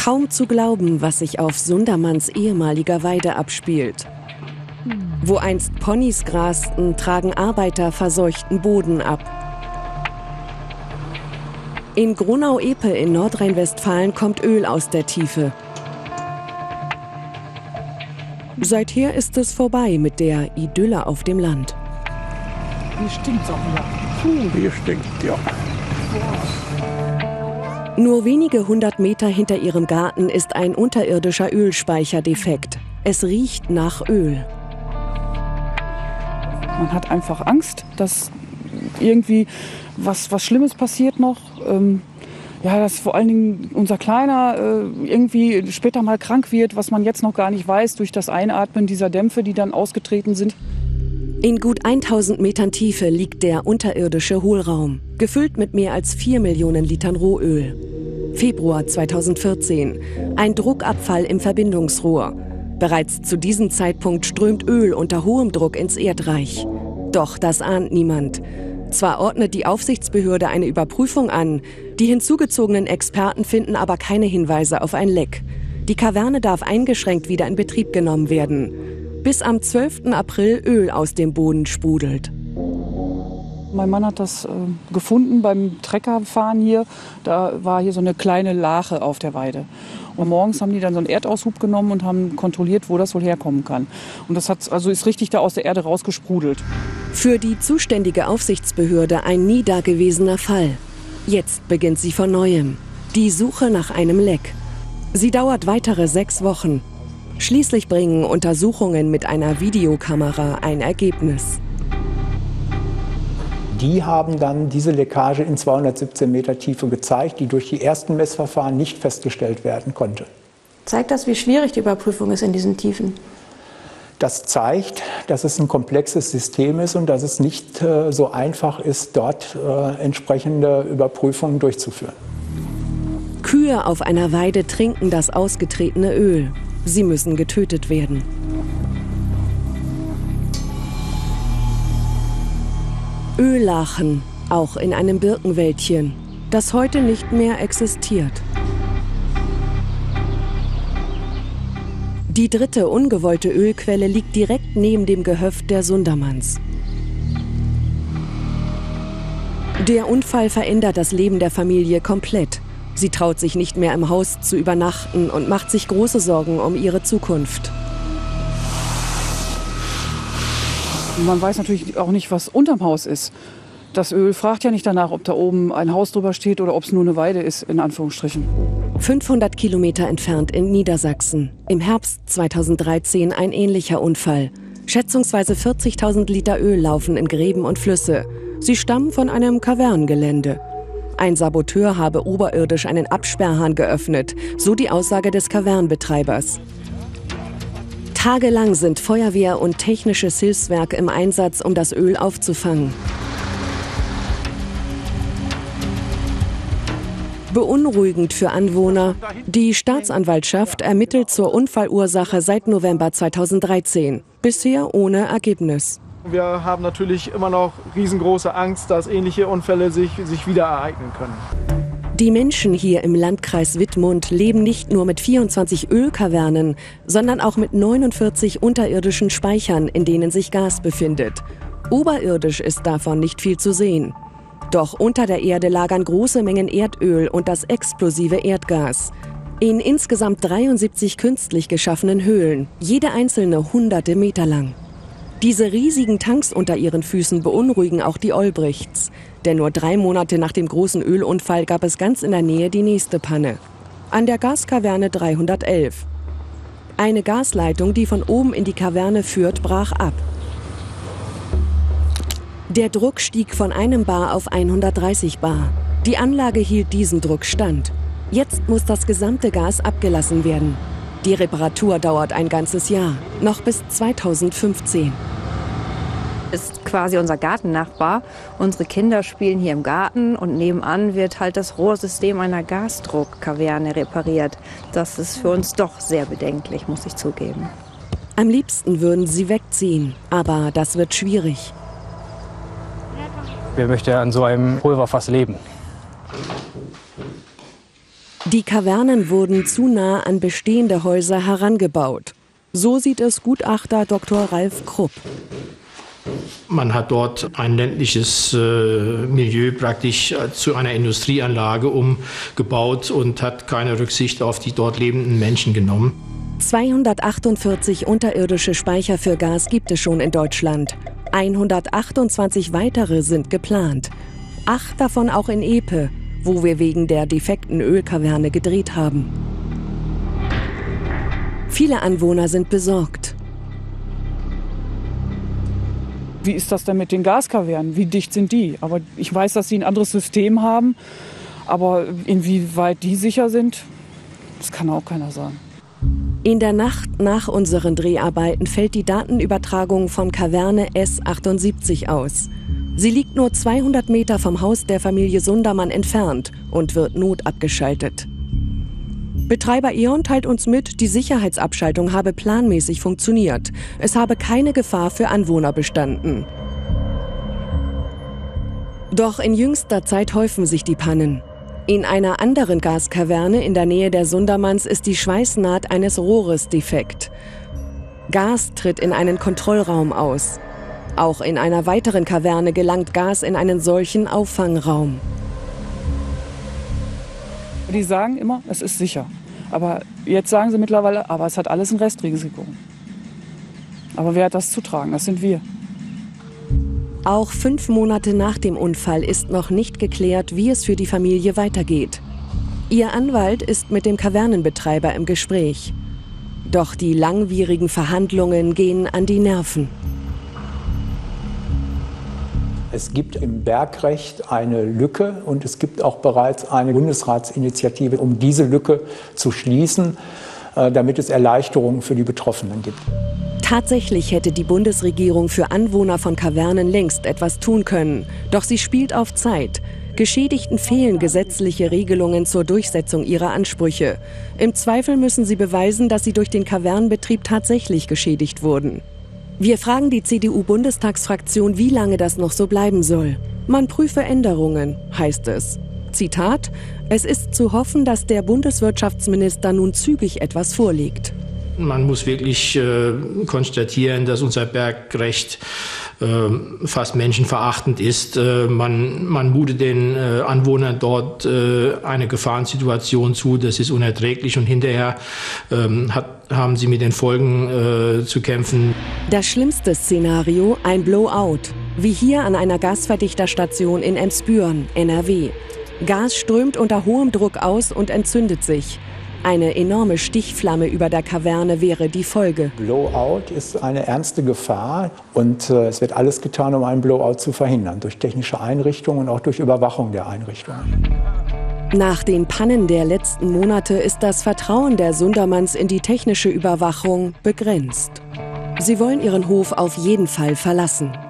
Kaum zu glauben, was sich auf Sundermanns ehemaliger Weide abspielt. Wo einst Ponys grasten, tragen Arbeiter verseuchten Boden ab. In Gronau-Epe in Nordrhein-Westfalen kommt Öl aus der Tiefe. Seither ist es vorbei mit der Idylle auf dem Land. Hier stinkt's auch wieder. Hier stinkt, ja. Nur wenige 100 Meter hinter ihrem Garten ist ein unterirdischer Ölspeicher defekt. Es riecht nach Öl. Man hat einfach Angst, dass irgendwie was Schlimmes passiert noch. Dass vor allen Dingen unser Kleiner irgendwie später mal krank wird, was man jetzt noch gar nicht weiß, durch das Einatmen dieser Dämpfe, die dann ausgetreten sind. In gut 1000 Metern Tiefe liegt der unterirdische Hohlraum, gefüllt mit mehr als 4 Millionen Litern Rohöl. Februar 2014, ein Druckabfall im Verbindungsrohr. Bereits zu diesem Zeitpunkt strömt Öl unter hohem Druck ins Erdreich. Doch das ahnt niemand. Zwar ordnet die Aufsichtsbehörde eine Überprüfung an, die hinzugezogenen Experten finden aber keine Hinweise auf ein Leck. Die Kaverne darf eingeschränkt wieder in Betrieb genommen werden. Bis am 12. April Öl aus dem Boden sprudelt. Mein Mann hat das gefunden beim Treckerfahren hier. Da war hier so eine kleine Lache auf der Weide. Und morgens haben die dann so einen Erdaushub genommen und haben kontrolliert, wo das wohl herkommen kann. Und das ist richtig da aus der Erde rausgesprudelt. Für die zuständige Aufsichtsbehörde ein nie dagewesener Fall. Jetzt beginnt sie von Neuem. Die Suche nach einem Leck. Sie dauert weitere 6 Wochen. Schließlich bringen Untersuchungen mit einer Videokamera ein Ergebnis. Die haben dann diese Leckage in 217 Meter Tiefe gezeigt, die durch die ersten Messverfahren nicht festgestellt werden konnte. Zeigt das, wie schwierig die Überprüfung ist in diesen Tiefen? Das zeigt, dass es ein komplexes System ist und dass es nicht so einfach ist, dort entsprechende Überprüfungen durchzuführen. Kühe auf einer Weide trinken das ausgetretene Öl. Sie müssen getötet werden. Öllachen, auch in einem Birkenwäldchen, das heute nicht mehr existiert. Die dritte ungewollte Ölquelle liegt direkt neben dem Gehöft der Sundermanns. Der Unfall verändert das Leben der Familie komplett. Sie traut sich nicht mehr im Haus zu übernachten und macht sich große Sorgen um ihre Zukunft. Man weiß natürlich auch nicht, was unterm Haus ist. Das Öl fragt ja nicht danach, ob da oben ein Haus drüber steht oder ob es nur eine Weide ist, in Anführungsstrichen. 500 Kilometer entfernt in Niedersachsen. Im Herbst 2013 ein ähnlicher Unfall. Schätzungsweise 40.000 Liter Öl laufen in Gräben und Flüsse. Sie stammen von einem Kavernengelände. Ein Saboteur habe oberirdisch einen Absperrhahn geöffnet, so die Aussage des Kavernenbetreibers. Tagelang sind Feuerwehr und technisches Hilfswerk im Einsatz, um das Öl aufzufangen. Beunruhigend für Anwohner. Die Staatsanwaltschaft ermittelt zur Unfallursache seit November 2013. Bisher ohne Ergebnis. Wir haben natürlich immer noch riesengroße Angst, dass ähnliche Unfälle sich wieder ereignen können. Die Menschen hier im Landkreis Wittmund leben nicht nur mit 24 Ölkavernen, sondern auch mit 49 unterirdischen Speichern, in denen sich Gas befindet. Oberirdisch ist davon nicht viel zu sehen. Doch unter der Erde lagern große Mengen Erdöl und das explosive Erdgas. In insgesamt 73 künstlich geschaffenen Höhlen, jede einzelne hunderte Meter lang. Diese riesigen Tanks unter ihren Füßen beunruhigen auch die Olbrichts. Denn nur 3 Monate nach dem großen Ölunfall gab es ganz in der Nähe die nächste Panne. An der Gaskaverne 311. Eine Gasleitung, die von oben in die Kaverne führt, brach ab. Der Druck stieg von 1 bar auf 130 bar. Die Anlage hielt diesen Druck stand. Jetzt muss das gesamte Gas abgelassen werden. Die Reparatur dauert ein ganzes Jahr, noch bis 2015. Ist quasi unser Gartennachbar. Unsere Kinder spielen hier im Garten und nebenan wird halt das Rohrsystem einer Gasdruckkaverne repariert. Das ist für uns doch sehr bedenklich, muss ich zugeben. Am liebsten würden sie wegziehen, aber das wird schwierig. Wer möchte an so einem Pulverfass leben? Die Kavernen wurden zu nah an bestehende Häuser herangebaut. So sieht es Gutachter Dr. Ralf Krupp. Man hat dort ein ländliches Milieu praktisch zu einer Industrieanlage umgebaut und hat keine Rücksicht auf die dort lebenden Menschen genommen. 248 unterirdische Speicher für Gas gibt es schon in Deutschland. 128 weitere sind geplant. 8 davon auch in Epe, wo wir wegen der defekten Ölkaverne gedreht haben. Viele Anwohner sind besorgt. Wie ist das denn mit den Gaskavernen? Wie dicht sind die? Aber ich weiß, dass sie ein anderes System haben. Aber inwieweit die sicher sind, das kann auch keiner sagen. In der Nacht nach unseren Dreharbeiten fällt die Datenübertragung von Kaverne S78 aus. Sie liegt nur 200 Meter vom Haus der Familie Sundermann entfernt und wird notabgeschaltet. Betreiber E.ON teilt uns mit, die Sicherheitsabschaltung habe planmäßig funktioniert. Es habe keine Gefahr für Anwohner bestanden. Doch in jüngster Zeit häufen sich die Pannen. In einer anderen Gaskaverne in der Nähe der Sundermanns ist die Schweißnaht eines Rohres defekt. Gas tritt in einen Kontrollraum aus. Auch in einer weiteren Kaverne gelangt Gas in einen solchen Auffangraum. Die sagen immer, es ist sicher. Aber jetzt sagen sie mittlerweile, aber es hat alles ein Restrisiko. Aber wer hat das zu tragen? Das sind wir. Auch 5 Monate nach dem Unfall ist noch nicht geklärt, wie es für die Familie weitergeht. Ihr Anwalt ist mit dem Kavernenbetreiber im Gespräch. Doch die langwierigen Verhandlungen gehen an die Nerven. Es gibt im Bergrecht eine Lücke und es gibt auch bereits eine Bundesratsinitiative, um diese Lücke zu schließen, damit es Erleichterungen für die Betroffenen gibt. Tatsächlich hätte die Bundesregierung für Anwohner von Kavernen längst etwas tun können. Doch sie spielt auf Zeit. Geschädigten fehlen gesetzliche Regelungen zur Durchsetzung ihrer Ansprüche. Im Zweifel müssen sie beweisen, dass sie durch den Kavernenbetrieb tatsächlich geschädigt wurden. Wir fragen die CDU-Bundestagsfraktion, wie lange das noch so bleiben soll. Man prüfe Änderungen, heißt es. Zitat: Es ist zu hoffen, dass der Bundeswirtschaftsminister nun zügig etwas vorlegt. Man muss wirklich konstatieren, dass unser Bergrecht fast menschenverachtend ist. Man mutet den Anwohnern dort eine Gefahrensituation zu, das ist unerträglich und hinterher haben sie mit den Folgen zu kämpfen. Das schlimmste Szenario, ein Blowout, wie hier an einer Gasverdichterstation in Emsbüren, NRW. Gas strömt unter hohem Druck aus und entzündet sich. Eine enorme Stichflamme über der Kaverne wäre die Folge. Blowout ist eine ernste Gefahr und es wird alles getan, um einen Blowout zu verhindern, durch technische Einrichtungen und auch durch Überwachung der Einrichtungen. Nach den Pannen der letzten Monate ist das Vertrauen der Sundermanns in die technische Überwachung begrenzt. Sie wollen ihren Hof auf jeden Fall verlassen.